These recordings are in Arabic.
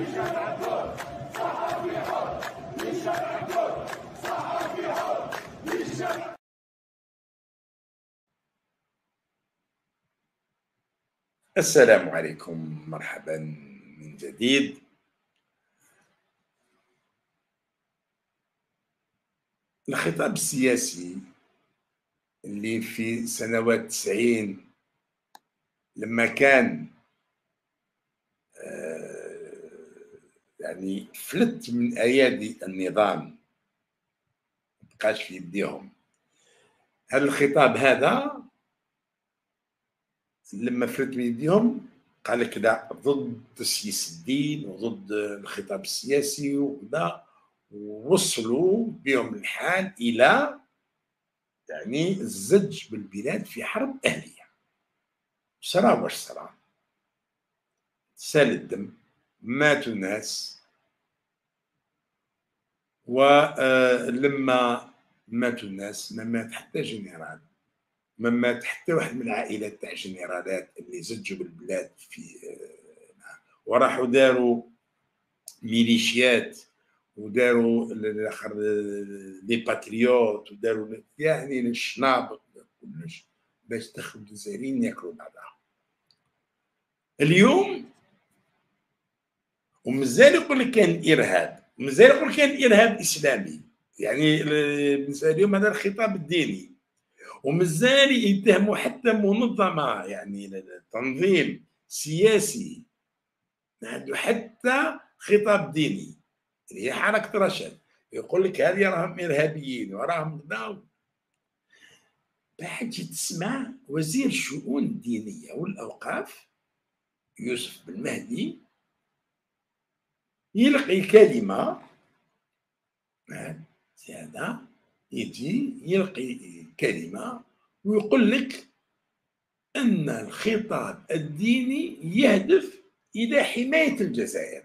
السلام عليكم، مرحبا من جديد. الخطاب السياسي اللي في سنوات 90 لما كان يعني فلت من ايادي النظام، مبقاش في يديهم. هذا الخطاب هذا لما فلت من يديهم قال لك لا، ضد تسييس الدين وضد الخطاب السياسي وكذا، ووصلوا بهم الحال الى يعني الزج بالبلاد في حرب اهليه. صرا واش صرا؟ سال الدم، ماتوا الناس، ولما ماتوا الناس ما مات حتى جنرال، ما مات حتى واحد من العائلات تاع جنرالات اللي زجوا بالبلاد في وراحوا داروا ميليشيات وداروا الاخر لي باتريوت وداروا يعني الشنابط كلش باش دخلوا الجزائريين ياكلوا بعضها. اليوم ومازال يقول لك كان ارهاب، مازال يقول لك كان ارهاب اسلامي، يعني بالنسبه لهم هذا الخطاب الديني، ومازال يتهموا حتى منظمه يعني تنظيم سياسي عنده حتى خطاب ديني اللي هي حركه رشد، يقول لك هذه راهم ارهابيين وراهم كذا. بعد تسمع وزير الشؤون الدينيه والاوقاف يوسف بن مهدي يلقي كلمه هذا، يجي يلقي كلمه ويقول لك ان الخطاب الديني يهدف الى حمايه الجزائر.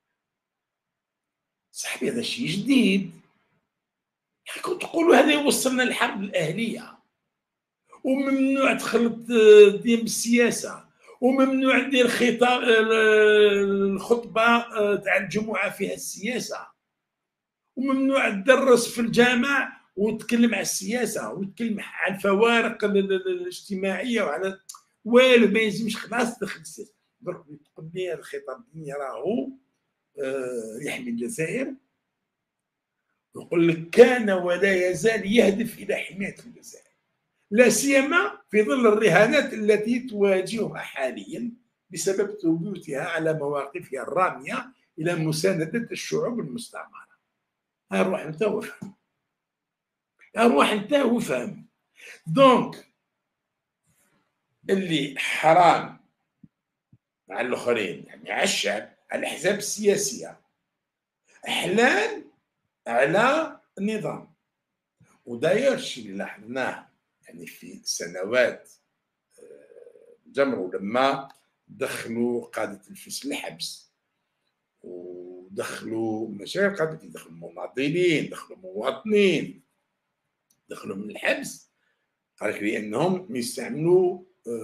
صاحبي هذا شيء جديد، كنت تقولوا هذا يوصلنا للحرب الاهليه، وممنوع تخلط دين بالسياسه، وممنوع ندير خطاب الخطبه تاع الجمعه فيها السياسه، وممنوع تدرس في الجامع وتتكلم على السياسه وتتكلم على الفوارق الاجتماعيه وعلى والو، ما يلزمش خلاص تدخل السياسه. درك تقول لي الخطاب الديني راهو يحمي الجزائر، يقول لك كان ولا يزال يهدف الى حمايه الجزائر، لا سيما في ظل الرهانات التي تواجهها حاليا بسبب ثبوتها على مواقفها الراميه الى مسانده الشعوب المستعمره. اروح انت وافهم، اروح انت وافهم. دونك اللي حرام مع الاخرين يعني على الشعب، على الاحزاب السياسيه، احلال على النظام. وداير الشيء اللي لاحظناه يعني في سنوات جمروا لما دخلوا قاده الفيس الحبس، ودخلوا مشايخ قاده، دخلوا مناضلين، دخلوا مواطنين، دخلوا من الحبس، قال لك لانهم يستعملوا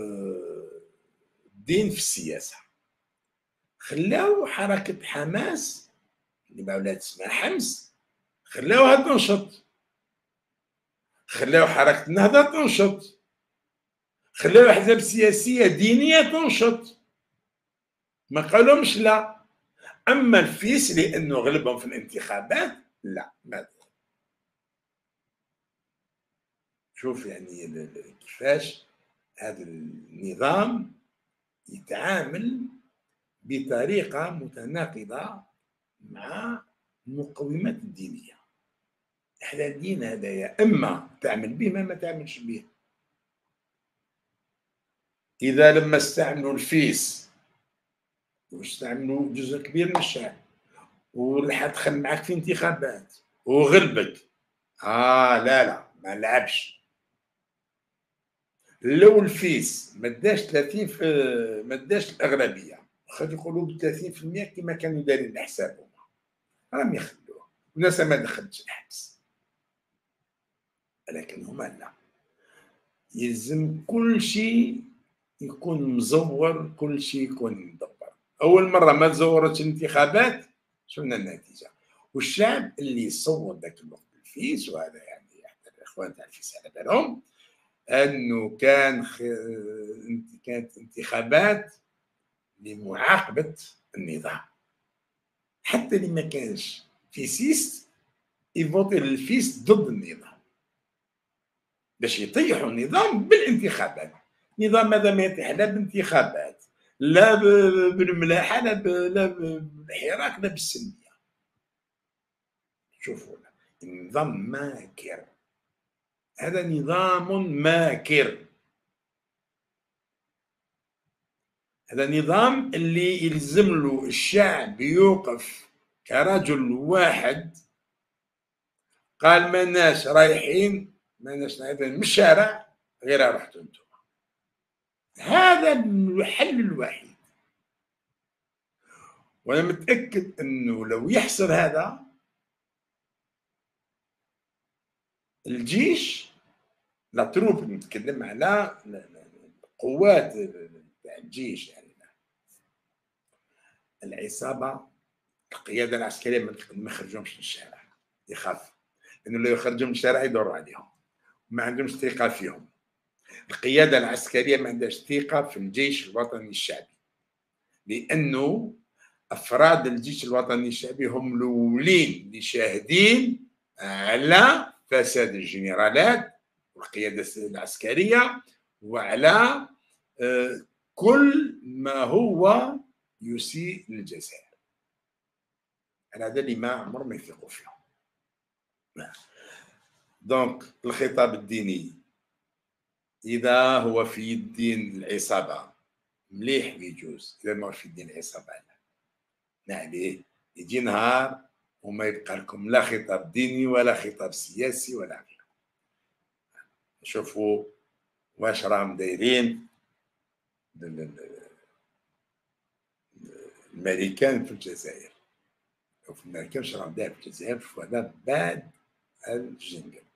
الدين في السياسه. خلاو حركه حماس اللي ما ولات اسمها حمس خلاوها تنشط، خلاو حركه النهضه تنشط، خلاو احزاب سياسيه دينيه تنشط، ما قالهمش لا. اما الفيس لانه غلبهم في الانتخابات لا، ما شوف يعني كيفاش هذا النظام يتعامل بطريقه متناقضه مع المقومات الدينيه. احنا الدين هذا يا اما تعمل به ما تعملش به. اذا لما استعملوا الفيس واستعملوا جزء كبير من الشعب وراح دخل معك في انتخابات وغلبك، لا لا ما نلعبش. لو الفيس ما داش 30 ما داش الاغلبيه، خلي يقولوا ب 30% كما كانوا دايرين حسابهم، راهم يخلوه والناس ما دخلتش الحبس. لكن هما لا، يلزم كل شيء يكون مزور، كل شيء يكون مدبر. اول مره ما تزورتش الانتخابات شفنا النتيجه. والشعب اللي صوت ذاك الوقت الفيس، وهذا يعني احد الاخوان تاع الفيس على بالهم انه كانت انتخابات لمعاقبه النظام، حتى اللي ما كانش فيسيست يفوتي للفيس ضد النظام باش يطيحوا النظام بالانتخابات. النظام هذا ما يطيح لا بانتخابات، لا بالملاحه، لا بالحراك، لا بالسلميه. شوفوا النظام ماكر، هذا نظام ماكر، هذا نظام اللي يلزم له الشعب يوقف كرجل واحد، قال ماناش رايحين، ماناش رايحين من الشارع غير رحتوا انتم. هذا الحل الوحيد، وانا متاكد انه لو يحصل هذا الجيش، لا تروب نتكلم على القوات تاع الجيش، يعني العصابه، القياده العسكريه ما يخرجوهمش للشارع، يخاف، لانه لو يخرجوا من الشارع يدور عليهم، ما عندهمش ثقه فيهم. القياده العسكريه ما عندهاش ثقه في الجيش الوطني الشعبي، لانه افراد الجيش الوطني الشعبي هم الاولين اللي شاهدين على فساد الجنرالات والقياده العسكريه، وعلى كل ما هو يسيء للجزائر. هذا اللي ما عمر ما يثقوا فيهم. دونك الخطاب الديني اذا هو في الدين العصابه مليح يجوز، اذا ما في الدين العصابه لا عليه، يجي نهار وما يبقى لكم لا خطاب ديني ولا خطاب سياسي ولا غيره. شوفوا واش راهم دايرين الامريكان في الجزائر، وفي الامريكان واش راهم دايرين في الجزائر. شوفوا هذا بعد الجنجل.